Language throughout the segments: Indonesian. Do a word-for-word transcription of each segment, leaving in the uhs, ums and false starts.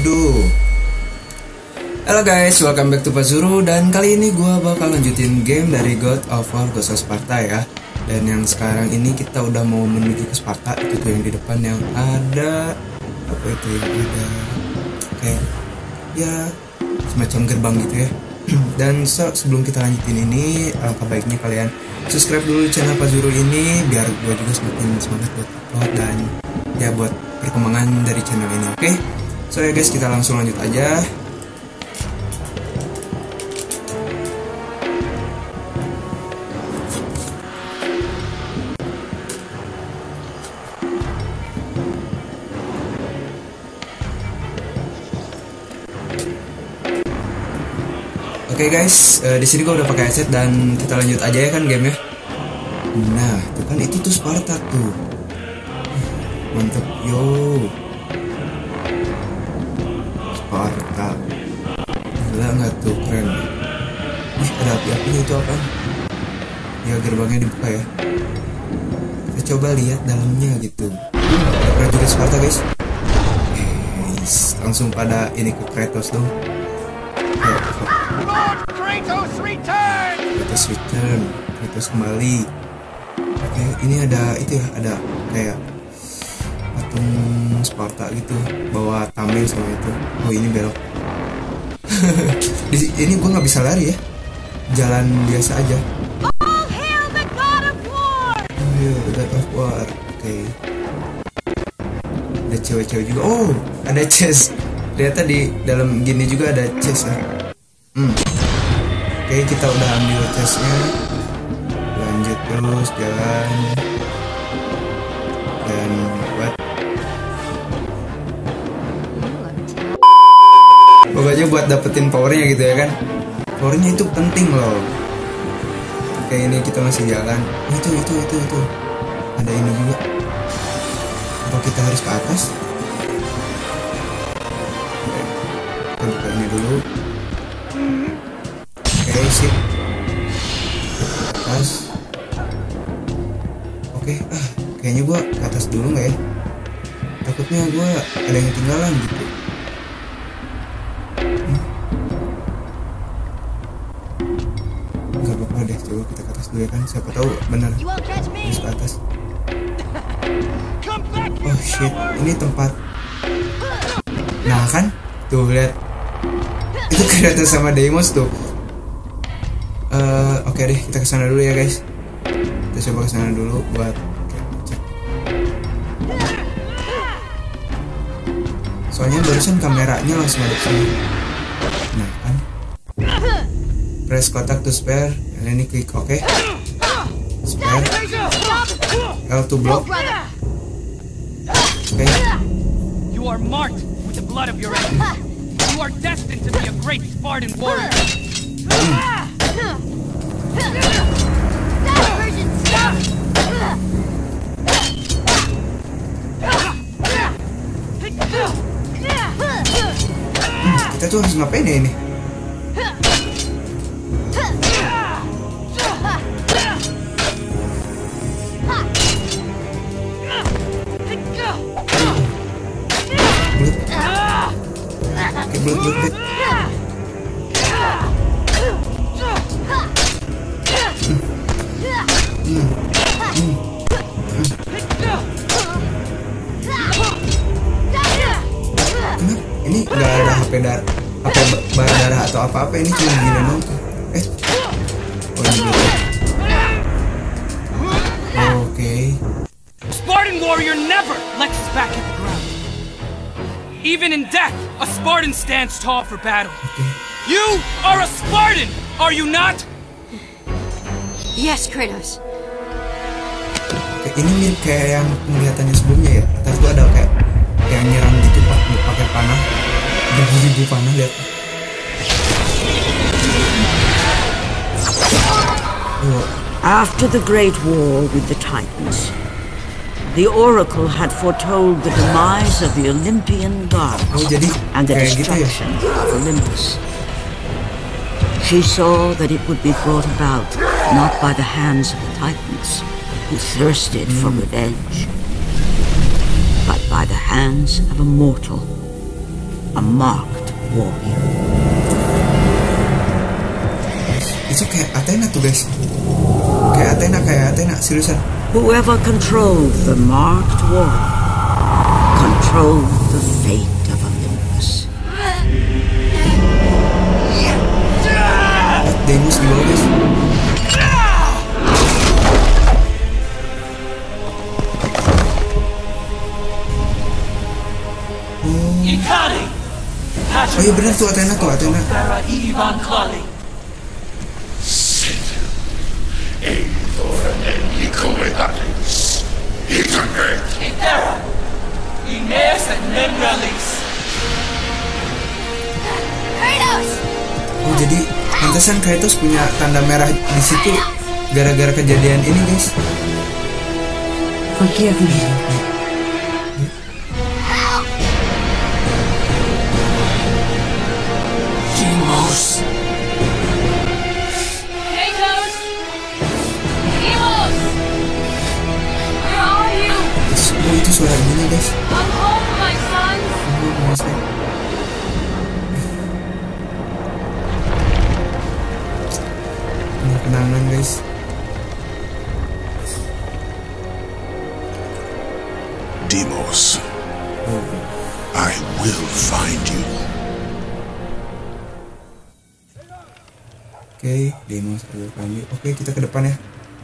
Waduh. Halo guys, welcome back to Pazuru. Dan kali ini gue bakal lanjutin game dari God of War Ghost of Sparta ya. Dan yang sekarang ini kita udah mau menuju ke Sparta. Itu tuh yang di depan yang ada apa itu yang ada kayak ya semacam gerbang gitu ya. Dan so, sebelum kita lanjutin ini, alangkah baiknya kalian subscribe dulu channel Pazuru ini biar gue juga semakin semangat buat upload dan ya buat perkembangan dari channel ini. Oke, okay? So ya guys, kita langsung lanjut aja. Oke okay guys, uh, di sini gue udah pakai headset dan kita lanjut aja ya kan gamenya. Nah, tuh kan itu tuh Sparta tuh. Mantep, yo. Sparta. Gila nggak tuh, keren. Ih, ada api-apinya itu apa? Ya gerbangnya dibuka ya. Kita coba lihat dalamnya gitu. Ada prajurit Sparta guys. Guys, langsung pada ini ke Kratos dong. Kratos return. Kratos return. Kratos kembali. Oke, ini ada itu ya, ada kayak patung Sparta gitu, bawa tameng sama itu. Oh ini belok. Di ini gue nggak bisa lari ya, jalan biasa aja. All hail the God of War. Oh iya, the God of War. Oke. Okay. Ada cewek-cewek juga. Oh, ada chest. Ternyata di dalam gini juga ada chest ya. Hmm. Oke, okay, kita udah ambil chestnya. Lanjut terus jalan. Dan buat pokoknya buat dapetin powernya gitu ya kan. Powernya itu penting loh. Oke, ini kita masih jalan. Itu itu itu itu. Ada ini juga. Apa kita harus ke atas? Oke, kita buka ini dulu. Oke, sip. Atas. Oke, ah, kayaknya gua ke atas dulu nggak ya? Takutnya gua ada yang ketinggalan gitu. Hmm. Gak apa-apa deh, coba kita ke atas dulu ya kan. Siapa tahu benar harus ke atas. Oh shit, ini tempat. Nah kan, tuh lihat. Itu Kratos sama Deimos tuh. Uh, Oke okay deh, kita kesana dulu ya guys. Kita coba kesana dulu buat cek. Soalnya barusan kameranya langsung ada sini. Nah kan. Press kotak to spare. Dan ini klik oke. Okay. Spare. L to block. Oke. Okay. You are marked with the blood of your enemies. You are destined to be a great Spartan warrior. Hmm. That version stuff. Hmm, kita tuh harus ngapain ya ini? Oke, belut, belut, belut. Ini nggak ada H P darah, H P bar darah atau apa-apa, ini cuma gini doang tuh. Eh, oh ini dulu. Oke. Okay. Spartan warrior never lets us back at the ground. Even in death, a Spartan stands tall for battle. Okay. You are a Spartan, are you not? Yes, Kratos. Oke, ini mirip kayak yang penglihatannya sebelumnya ya. Tapi tuh ada kayak yang nyerang gitu pak, pakai panah, ribu-ribu panah lihat. Oh. After the Great War with the Titans, the Oracle had foretold the demise of the Olympian gods Oh, jadi and the kayak gitu ya? destruction of Olympus. She saw that it would be brought about not by the hands of the Titans, who thirsted mm. for revenge, but by the hands of a mortal a marked warrior. Itu kayak Athena tuh guys. Kayak Athena, kayak Athena, seriusan. Whoever controlled the marked warrior controlled the fate of Olympus. Deimos di bawah guys. Oh iya benar tuh Athena tuh Athena. Oh jadi pantesan Kratos punya tanda merah di situ gara-gara kejadian ini guys. Forgive me. Deimos. Kratos! Deimos! Where are you? Oh itu suara ininya guys. Come home, my sons! Oh mas. Ini kenangan guys. Deimos, I will find you. Oke, Deimos ada kami. Oke, kita ke depan ya.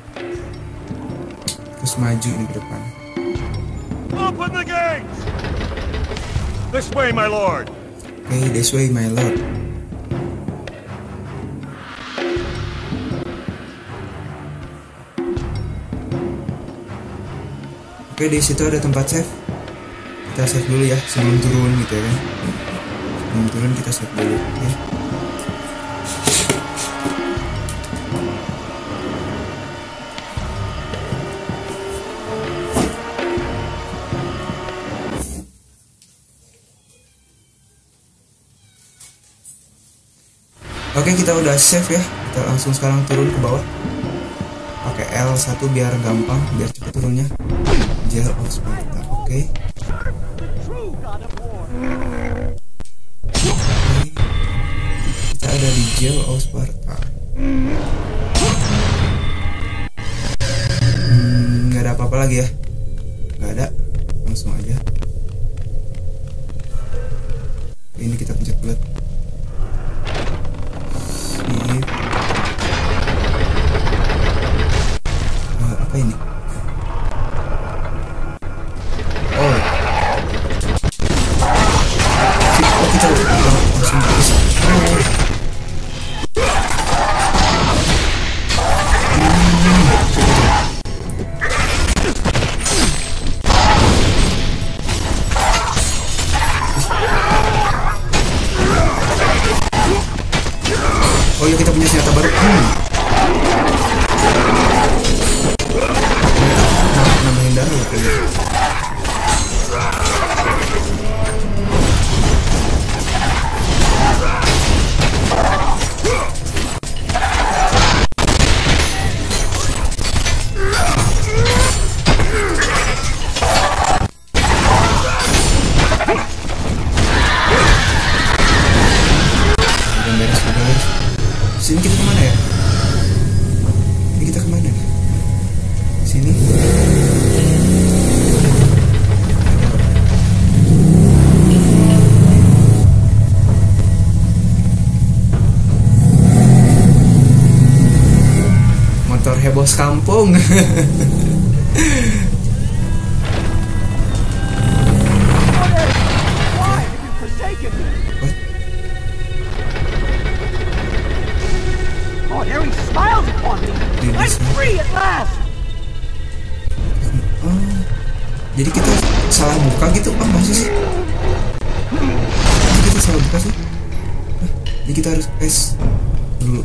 Terus maju ini ke depan. Open the gates! This way, my lord! Oke, this way my lord. Oke, di situ ada tempat save. Kita save dulu ya sebelum turun gitu ya kan. Sebelum turun kita save dulu. Oke. Oke, kita udah save ya. Kita langsung sekarang turun ke bawah. Pakai L satu biar gampang, biar cepet turunnya. Jail of Sparta. Oke. Oke. Kita ada di Jail of Sparta. Hmm, nggak ada apa-apa lagi ya? Nggak ada. Langsung aja. Ini kita pencet bulat. Uh, apa ini? Oh, oh kita udah langsung terus. Oh. Oh ya kita punya senjata baru. Hmm. Nah, nambahin darah ya kayaknya. Udah beres, udah beres. Sini kita kemana ya? Ini kita kemana? Sini. Motor heboh sekampung. Oh, there he smiles upon me! I'm free at last! Oh, jadi kita salah buka gitu? Oh, maksud sih? Jadi kita salah buka sih? Nah, jadi kita harus S dulu.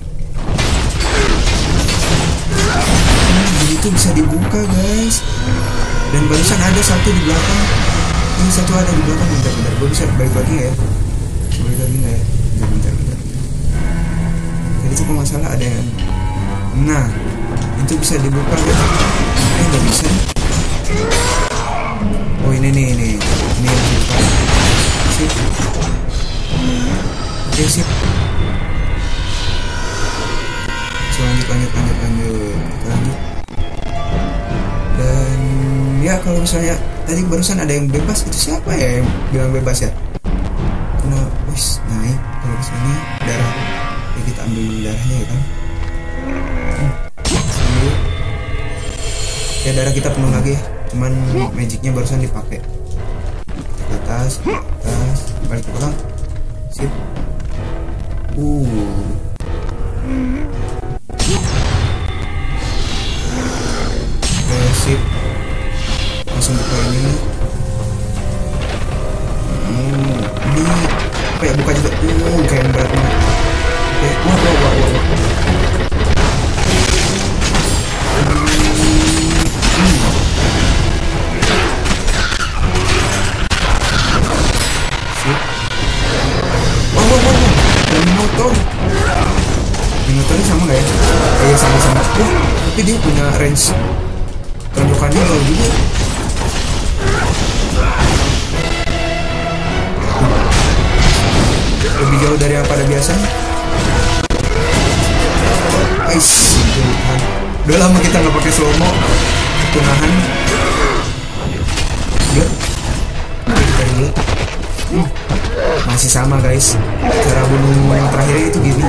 Nah, jadi itu bisa dibuka guys. Dan barusan ada satu di belakang. Ini satu ada di belakang. Bentar, bentar. Gue bisa balik lagi nggak ya? Balik lagi nggak ya? Bentar, bentar, bentar. Tadi itu kok masalah ada yang. Nah, itu bisa dibuka guys. Eh, nggak bisa. Oh ini nih, ini ini yang dibuka. Sip. Ya kalau misalnya tadi barusan ada yang bebas, itu siapa ya yang bilang bebas ya? Kena wis naik kalau kesini darah, ya kita ambil darahnya ya kan. Hmm. Sini. Ya darah kita penuh lagi, cuman magicnya barusan dipakai. Ke atas, ke atas, balik ke belakang. Sip. Uh. Oke, sip. Langsung buka ini nih. Hmm, ini apa ya, buka juga. Uh, kayak yang berat banget. Oke, wah, wah, wah, wah. Hmm. Sip. Wah, wah, wah, wah. Dan motor. Motornya sama nggak ya? Iya, sama-sama. Wah, tapi dia punya range tembakannya jauh juga. Lebih jauh dari yang pada biasanya. Ais, kan. Udah lama kita nggak pakai slow mo. Itu nahan. Udah. Kita dulu. Hmm. Masih sama guys. Cara bunuh yang terakhir itu gini.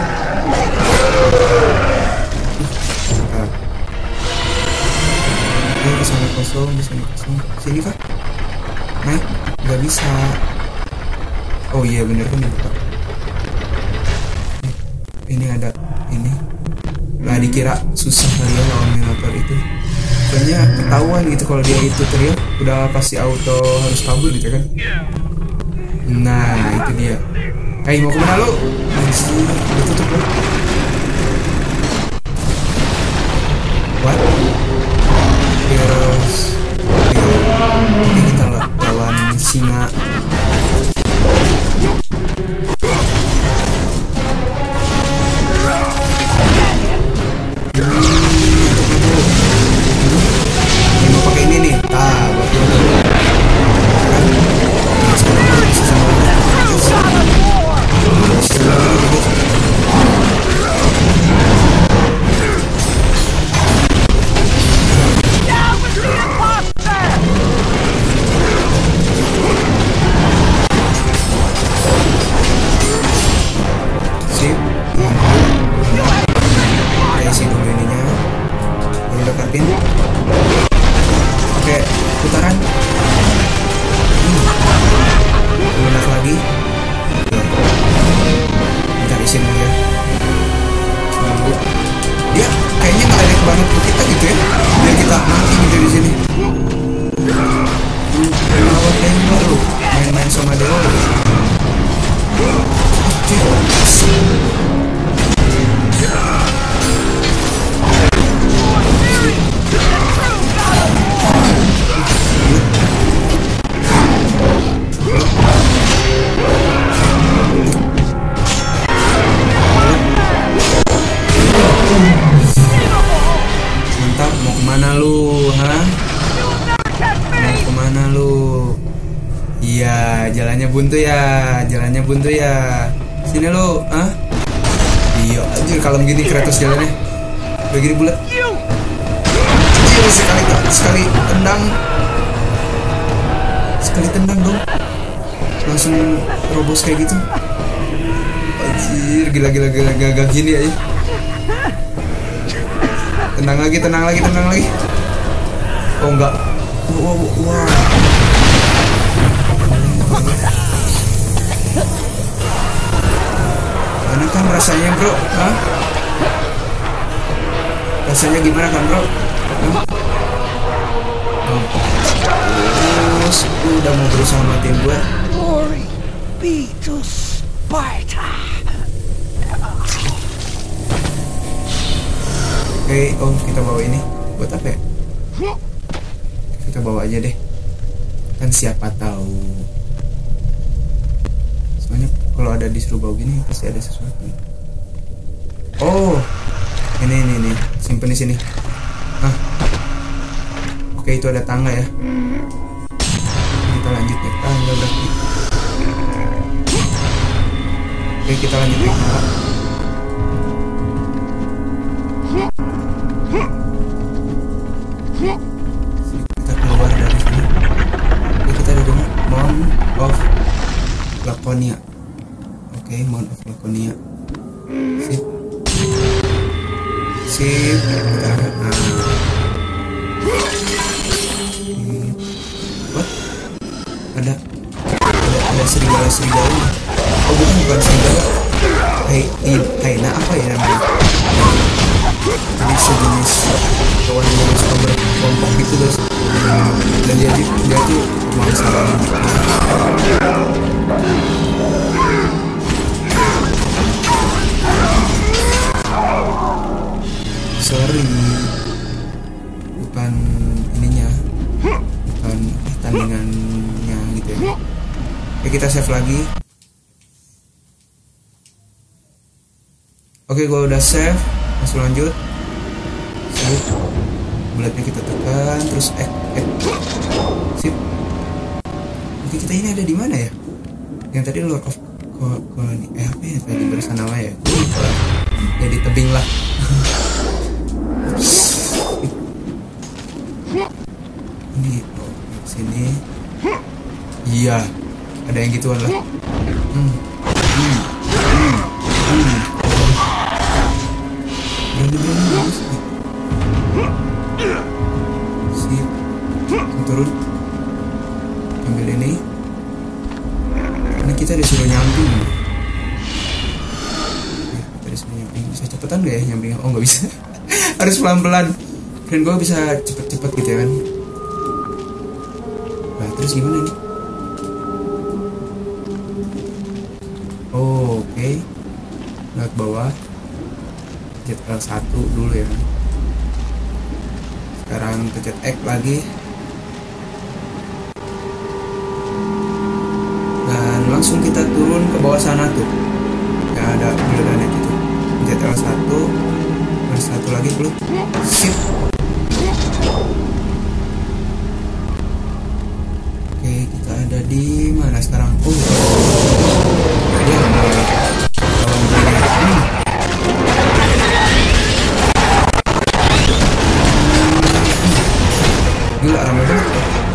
Ini kesana kosong, kesana kosong. Sini kah? Naik? Gak bisa. Oh iya bener kan dibuka. Ini ada ini. Nah dikira susah kali ya lawan Minotaur itu. Soalnya ketahuan gitu kalau dia itu teriak udah pasti auto harus kabur gitu kan. Nah itu dia. Hei mau kemana lu? Masih ditutup lu. What? Terus ini kita lawan singa. Ini mau pakai ini nih. Ah, buat dulu. Oke, putaran. Lunak lagi. Kita isin dulu ya. Tunggu. Dia kayaknya nggak ada banget ke kita gitu ya. Biar kita mati gitu di sini. Lawan Dewa lu, main-main sama Dewa lu. Mantap, mau kemana lu, ha? Mau kemana lu? Iya, jalannya buntu ya, jalannya buntu ya. Sini lu, ha? Iya, anjir kalem gini Kratos jalannya. Udah gini bulat. Anjir, sekali sekali tendang. Sekali tendang dong. Langsung robos kayak gitu. Anjir, gila-gila gila gagah gini aja. Tenang lagi, tenang lagi, tenang lagi. Oh enggak. Wow, wow, wow. Mana kan rasanya bro? Hah? Rasanya gimana kan bro? Hah? Oh. Terus udah mau berusaha matiin gue. Glory be to Sparta. Oke, oh kita bawa ini. Buat apa ya? Kita bawa aja deh. Kan siapa tahu. Soalnya kalau ada disuruh bawa gini pasti ada sesuatu. Oh, ini ini ini simpen di sini. Ah, oke itu ada tangga ya. Kita lanjut naik tangga berarti. Oke kita lanjut naik tangga. Kita keluar. dengan Mount of Laconia. Oke, okay, Mount of Laconia. Sip. Sip. Nah. What? Ada ada, ada serigala-serigala. Oh bukan bukan serigala. Hai, Haina apa ya namanya? Jadi sejenis hewan yang suka berkelompok gitu guys. Dan dia dia tuh mangsa. Sorry, bukan ininya, bukan tandingannya gitu ya. Oke, kita save lagi. Oke, gue udah save. Langsung lanjut. Sip. Bulatnya kita tekan, terus X X. Sip. Oke, kita ini ada di mana ya? Yang tadi Lord of Colony. Eh apa ya tadi barusan nama ya? Ya di tebing lah. Ini oh, sini. Iya, ada yang gituan lah. Hmm. Hmm. Hmm. Hmm. Sip. Turun. Ambil ini. Ini kita disuruh nyamping. Ya, kita disuruh nyamping. Bisa cepetan gak ya nyamping? Oh nggak bisa. Harus pelan-pelan. Dan gue bisa cepet-cepet gitu ya kan. Nah terus gimana nih? Oh, oke okay. Lewat bawah. Pencet L satu dulu ya. Sekarang pencet X lagi. Dan langsung kita turun ke bawah sana tuh. Yang ada bulannya itu. Pencet L satu. L satu lagi dulu. Sip. Oke, kita ada di mana sekarang? Oh. Ya, kalau begini. Gila ramai banget.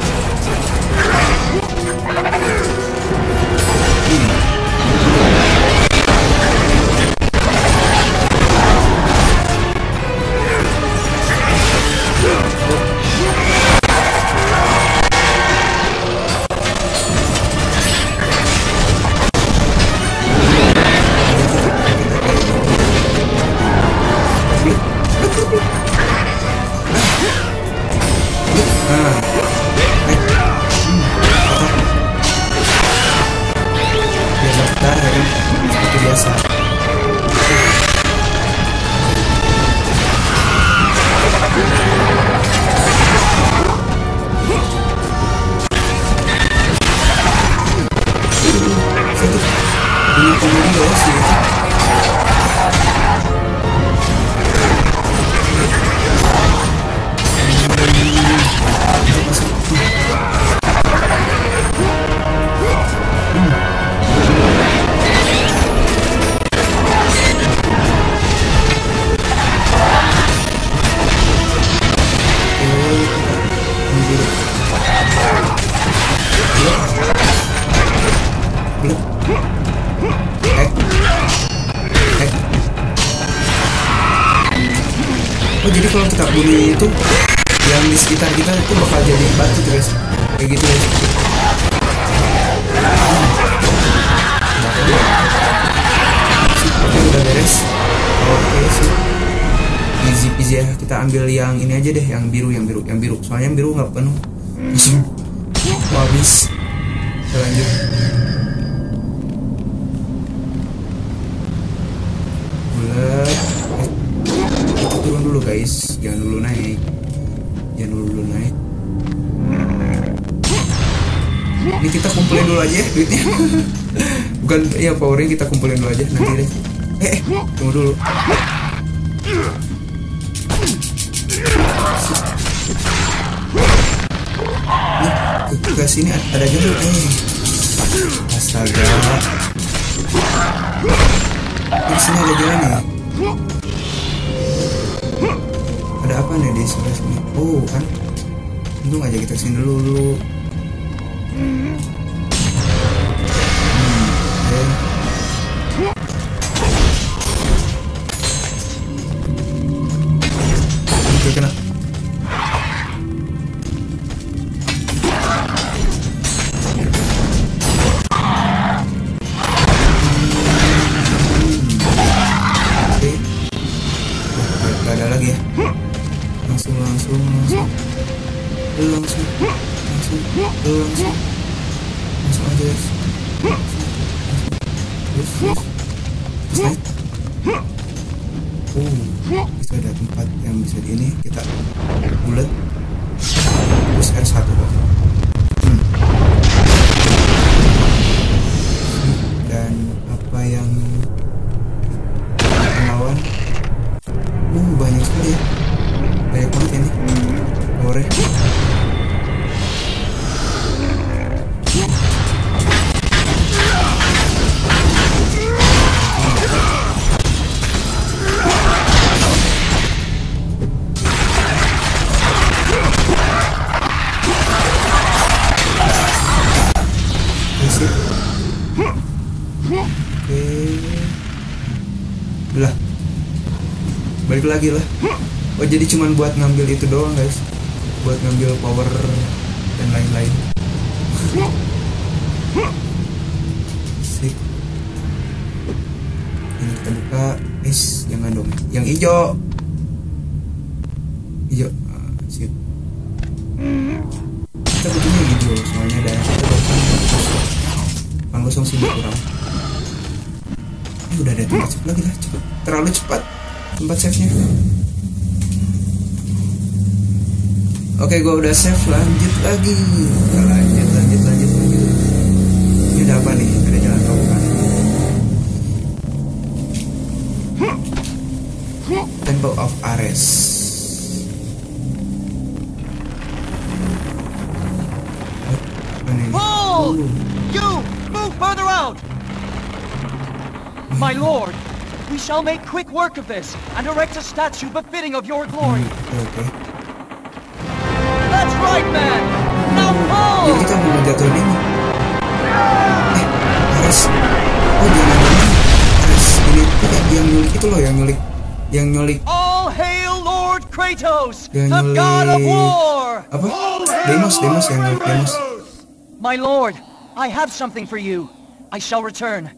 Oh jadi kalau kita bunuh itu yang di sekitar kita itu bakal jadi batu guys, kayak gitu guys. Oke udah beres. Oke sih, easy peasy ya. Kita ambil yang ini aja deh, yang biru, yang biru, yang biru. Soalnya yang biru nggak penuh. Langsung mau habis. Kita lanjut. Bulat. Kita turun dulu guys, jangan dulu naik, jangan dulu, dulu naik. Ini kita kumpulin dulu aja ya duitnya. Bukan ya powering, kita kumpulin dulu aja nanti deh. Eh, eh tunggu dulu. Nih ke sini ada jalur. Eh, astaga. Di sini ada jalan nih. Ada apa nih di sebelah sini? Oh kan, untung aja kita kesini dulu dulu. Oke, kena. Gak ada lagi ya. Langsung langsung langsung langsung langsung langsung langsung aja guys. Terus terus terus. Oh, itu ada tempat yang bisa di ini, kita bulat terus R satu kok. Hmm. Dan apa yang melawan? Uh, banyak sekali ya. Banyak banget ini. Power. Oke. Lah. Balik lagi lah. Oh, jadi cuman buat ngambil itu doang guys, buat ngambil power dan lain-lain. Sip. Ini kita buka. Es, jangan dong. Yang hijau. Hijau. Ah, sip. Kita butuhnya hijau, soalnya ada yang kosong sih kurang. Eh, udah ada tempat save lagi lah, cepet. Terlalu cepat tempat save-nya. Oke, gue udah save, lanjut lagi. Kita lanjut, lanjut, lanjut, lanjut. Ini ada apa nih? Ada jalan tol kan? Temple of Ares. Apa nih? Hold! You! Move further out! My lord, we shall make quick work of this and erect a statue befitting of your glory. Oke. That's right, man! Now Ya, pull! kita mau jatuhin ini. Eh, Ares. Oh, jangan Ares ini tidak yang nyulik itu loh, yang nyulik, yang nyulik. All hail Lord Kratos, Yang the god of nyulik war! apa? Deimos, Deimos yang nyulik Deimos. My lord, I have something for you. I shall return.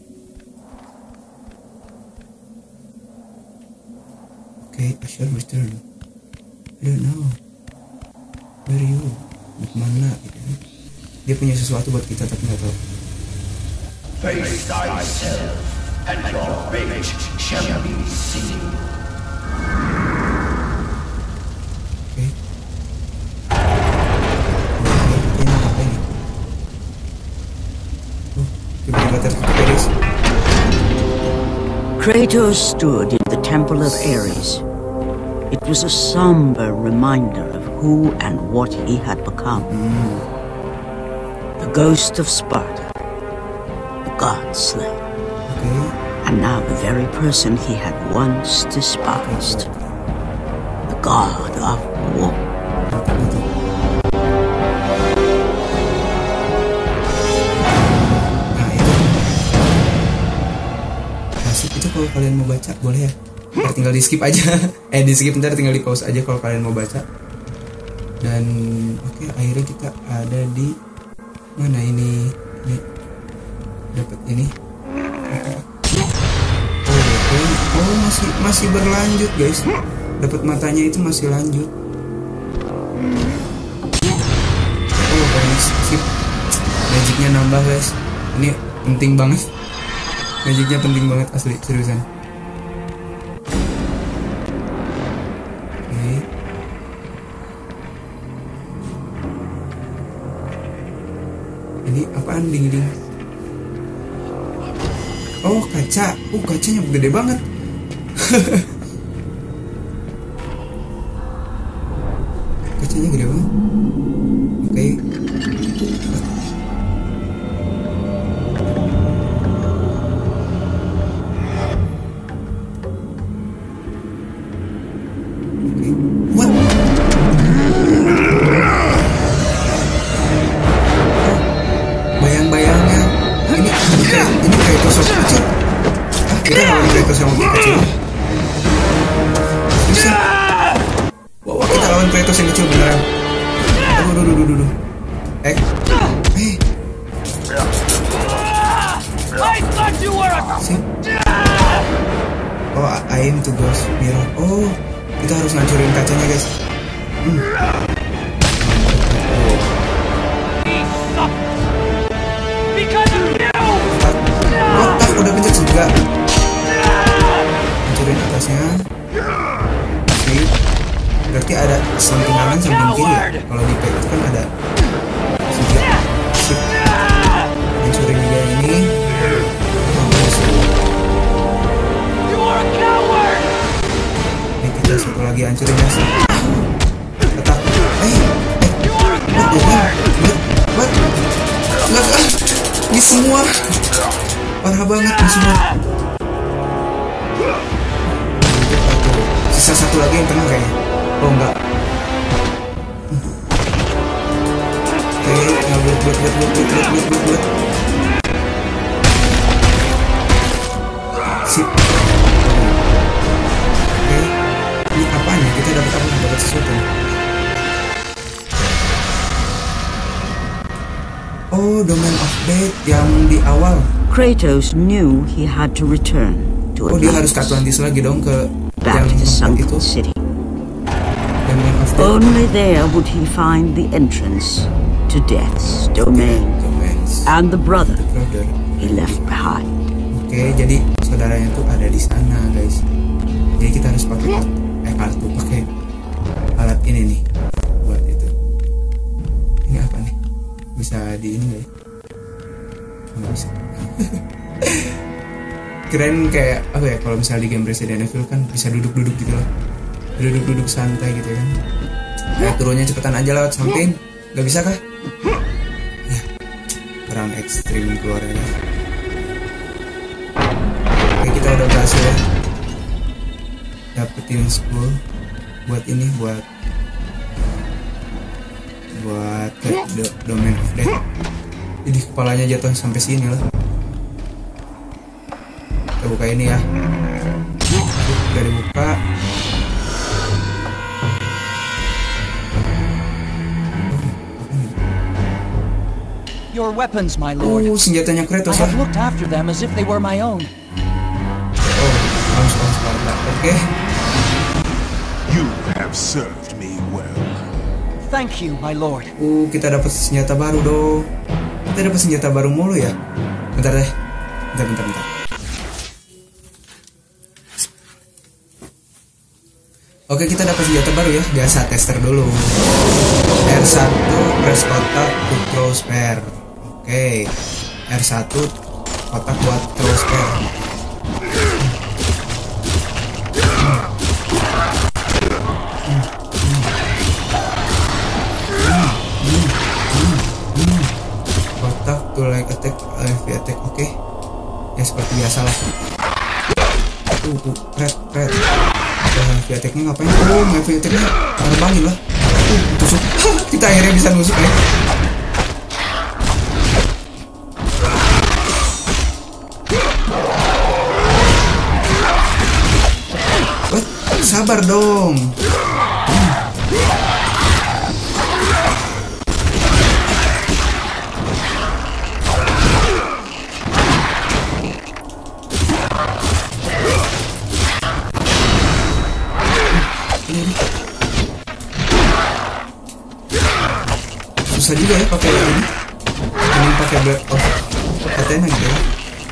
Okay, I shall return. I don't know. Where are you? Mau kemana? Gitu. Dia punya sesuatu buat kita tapi nggak tahu. Face thyself, and your fate shall be seen. Oke. Ini apa ini? Oh, tiba-tiba tertutup ya guys. Kratos stood in the Temple of Ares. It was a somber reminder of who and what he had become. Hmm. The ghost of Sparta, the god slayer, Oke. and now the very person he had once despised, the god of war. Nah itu. Asik itu kalau kalian mau baca boleh ya. Ntar tinggal di skip aja. eh di skip ntar tinggal di pause aja kalau kalian mau baca. Dan oke, akhirnya kita ada di mana ini? Ini dapat ini. Oh, oh masih masih berlanjut guys. Dapat matanya itu masih lanjut. Oh guys, sip. Magicnya nambah guys. Ini penting banget. Magicnya penting banget asli, seriusan. Oke. Ini apaan ding-ding? Oh kaca, uh kacanya gede banget. Kacanya gede banget. Oke. Oke. What? Oh, sama kecil. Bisa. Wow, kita lawan Kratos yang kecil beneran. Aduh, aduh, aduh, aduh. Eh, eh. Sip. Oh, aim to ghost mirror. Oh, kita harus ngancurin kacanya, guys. Hmm. Kotak udah pencet juga. Hancurin atasnya. Sip. Berarti ada samping kanan samping kiri ya? Kalau di P itu kan ada tiga. Sip. Hancurin juga ini. Ini kita satu lagi hancurin ya. Tetap. Eh, eh. What? What? What? What? Ah, ini semua parah banget ini semua. Sisa satu lagi yang kena kayaknya. Oh enggak. Oke, nggak buat buat buat buat buat buat buat buat buat. Sip. Oke, ini apanya? Kita dapat apa? Dapat sesuatu. Oh, Domain of Death yang di awal. Kratos knew he had to return to Oh, dia harus ke Atlantis lagi dong, ke back yang to the tempat sunken itu. city. Domain of Death. Only there would he find the entrance to Death's domain Domains. and the brother Brother. he left behind. Oke, jadi saudaranya tuh ada di sana, guys. Jadi kita harus pakai eh kartu, pakai alat ini nih buat itu. Ini apa nih? Bisa di ini nggak ya? Nggak bisa. Keren kayak apa ya? Kalau misalnya di game Resident Evil kan bisa duduk-duduk gitu loh, duduk-duduk santai gitu kan. Nah, turunnya cepetan aja lewat samping. Nggak bisa kah? Ya, perang ekstrim keluarnya. Oke, kita udah berhasil ya dapetin spool buat ini, buat buat kayak do, Domain of Death. Jadi kepalanya jatuh sampai sini loh. Kita buka ini ya. Udah dibuka. Your weapons, my lord. Oh, senjatanya I Kratos have lah. looked after them as if they were my own. Oh, harus harus Sparta. Oke. You have served me well. Thank you, my lord. Uh, kita dapat senjata baru dong. Kita dapat senjata baru mulu ya. Bentar deh. Bentar, bentar, bentar. Oke, kita dapat senjata baru ya. Biasa tester dulu. R satu press kotak to throw spare. Oke. R satu kotak buat throw spare. Kotak to like attack, heavy attack. Oke. Ya seperti biasa lah. Uh, uh, red, red. Heavy attack-nya ngapain? Oh, heavy attack-nya terbangin lah. Uh, tusuk. Kita akhirnya bisa nusuk ya. What? Sabar dong. Hmm. Susah juga ya pakai ini. Ini pakai Black of Athena gitu ya.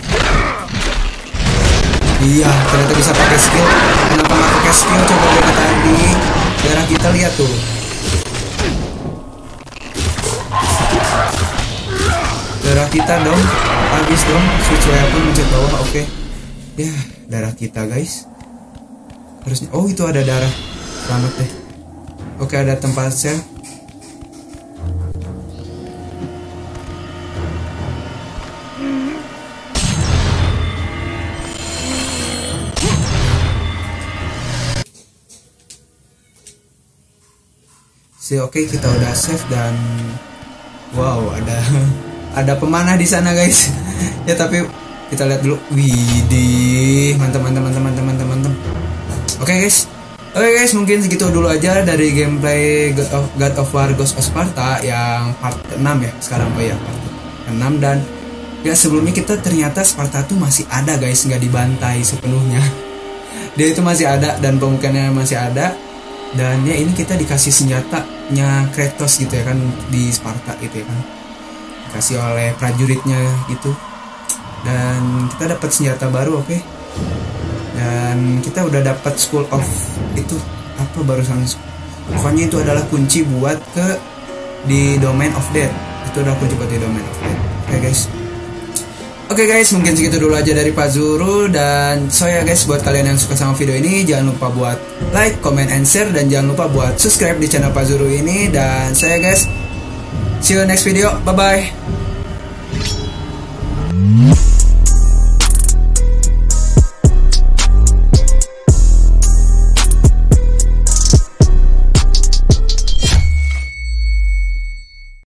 Iya, ternyata bisa pakai skill. Kenapa nggak pakai skill? Coba dari tadi. Darah kita lihat tuh. Darah kita dong. Habis dong. Switch weapon mencet bawah. Oke. Ya, darah kita guys. Harusnya. Oh, itu ada darah. Selamat deh. Oke, ada tempat sel. Oke, kita udah save dan wow, ada ada pemanah di sana guys. Ya tapi Kita lihat dulu. Widih, mantap mantap mantap mantap mantap mantap. Oke okay, guys. Oke okay, guys, mungkin segitu dulu aja dari gameplay God of, God of War Ghost of Sparta yang part enam ya sekarang. Oh ya, part enam. Dan ya sebelumnya kita ternyata Sparta tuh masih ada guys, nggak dibantai sepenuhnya. Dia itu masih ada dan pemukimannya masih ada. Dan ya ini kita dikasih senjatanya Kratos gitu ya kan di Sparta gitu ya kan. Dikasih oleh prajuritnya gitu. Dan kita dapat senjata baru, oke okay? Dan kita udah dapat School of itu apa barusan, pokoknya itu adalah kunci buat ke di Domain of Death. Itu adalah kunci buat di Domain of Death. Oke okay, guys. Oke okay, guys, mungkin segitu dulu aja dari Pak Zuru. Dan so ya guys, buat kalian yang suka sama video ini, jangan lupa buat like, comment, and share. Dan jangan lupa buat subscribe di channel Pak Zuru ini. Dan saya guys, see you next video, bye bye.